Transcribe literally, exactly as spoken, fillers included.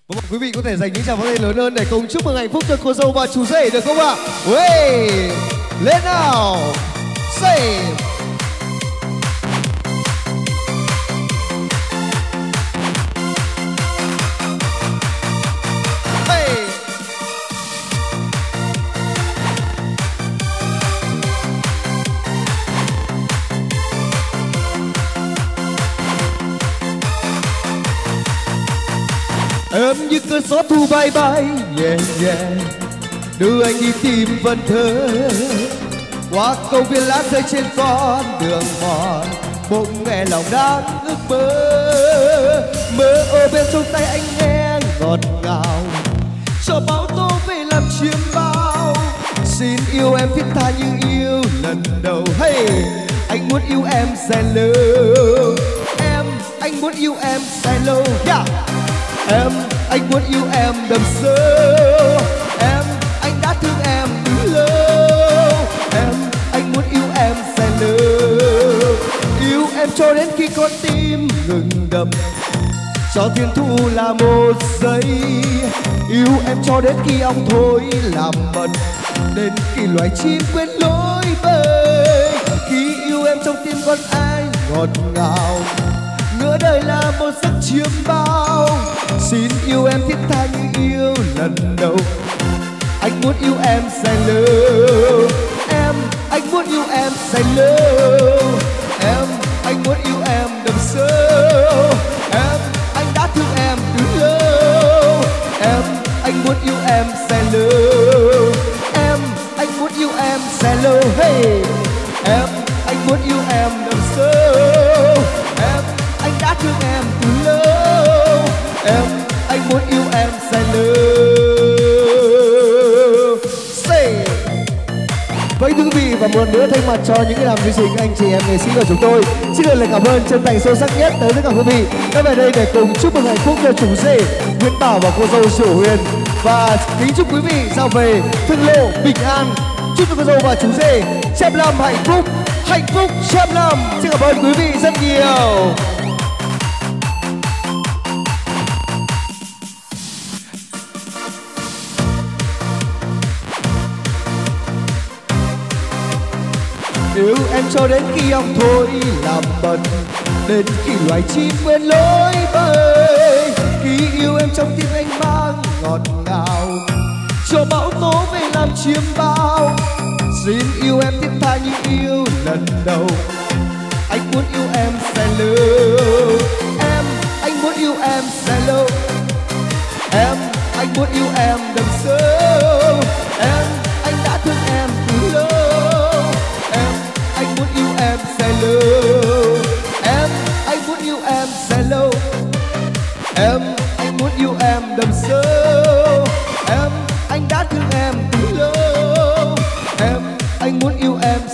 Mong quý vị có thể dành những tràng pháo tay lớn hơn để cùng chúc mừng hạnh phúc cho cô dâu và chú rể được không ạ? Uê, lên nào, say. Em như cơn gió thu bay bay nhẹ nhẹ đưa anh đi tìm vần thơ qua công viên lá rơi trên con đường mòn bỗng nghe lòng đang ước mơ mơ ô bên trong tay anh nghe ngọt ngào cho bão tố về làm chiêm bao xin yêu em thiết tha như yêu lần đầu. Hey, anh muốn yêu em dài lâu em anh muốn yêu em dài lâu. Yeah. Em, anh muốn yêu em đậm sâu. Em, anh đã thương em từ lâu. Em, anh muốn yêu em dài lâu. Yêu em cho đến khi con tim ngừng đập cho thiên thu là một giây. Yêu em cho đến khi ong thôi làm bận đến khi loài chim quên lối bơi. Khi yêu em trong tim con anh ngọt ngào ngỡ đời là một giấc chiêm bao. Xin yêu em thiết tha như yêu lần đầu. Anh muốn yêu em dài lâu. Em, anh muốn yêu em dài lâu. Em, anh muốn yêu em đậm sâu. Em, anh đã thương em từ lâu. Em, anh muốn yêu em dài lâu. Em, anh muốn yêu em dài lâu. Hey, em, anh muốn yêu em đậm sâu. Em, anh đã thương em từ lâu. Em, anh muốn yêu em dài lâu. Say. Với quý vị và một lần nữa thay mặt cho những cái làm chương trình anh chị em nghệ sĩ của chúng tôi xin được lời cảm ơn chân thành sâu sắc nhất tới tất cả quý vị đã về đây để cùng chúc mừng hạnh phúc cho chủ rể Nguyễn Bảo và cô dâu Sửu Huyền và kính chúc quý vị ra về thương lộ bình an. Chúc cho cô dâu và chú rể trăm năm hạnh phúc, hạnh phúc trăm năm. Xin cảm ơn quý vị rất nhiều. Yêu em cho đến khi ong thôi làm bận đến khi loài chim quên lối bơi. Khi yêu em trong tim anh mang ngọt ngào cho bão tố về làm chiêm bao. Xin yêu em thiết tha như yêu lần đầu. Anh muốn yêu em dài lâu. Em, anh muốn yêu em dài lâu. Em, anh muốn yêu em đậm sâu. Em, anh đã thương em từ lâu. Em, anh muốn yêu em dài lâu. Em, anh muốn yêu em dài lâu. Em, anh muốn yêu em đậm sâu. Em, anh đã thương em từ lâu. Em, anh muốn yêu em